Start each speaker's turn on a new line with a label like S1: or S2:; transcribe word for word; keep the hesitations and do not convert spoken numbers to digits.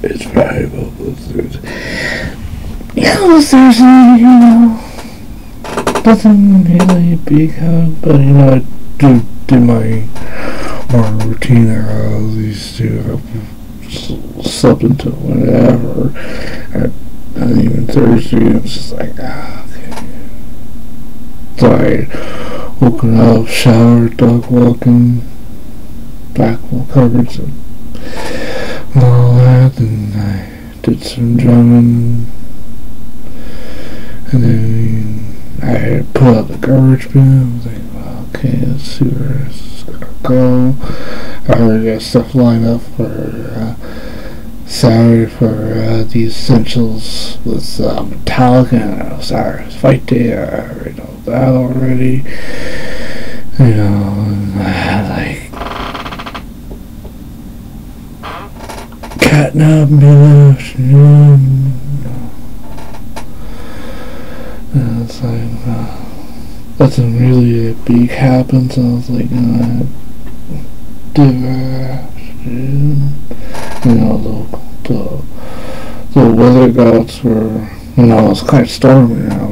S1: it's valuable. There's, you know, there's, you know, nothing really big, huh? But, you know, I do do my morning routine there. I always do slept until whatever. And, and even Thursday, it's just like, ah, okay. So I woken up, showered, dog walking, back coverage, and all that, and I did some drumming, and then I put out the garbage bin. I was like, well, okay, let's see where it's gonna go. I already got stuff lined up for uh, Saturday for uh, the Essentials with uh, Metallica. And Saturday's Fight Day. I already know that already. You know, and I had like catnap in the afternoon. And it's like, uh, nothing really big happened, so I was like, you know, afternoon. You know, the, the, the weather gods were, you know, it was kind of stormy, you know,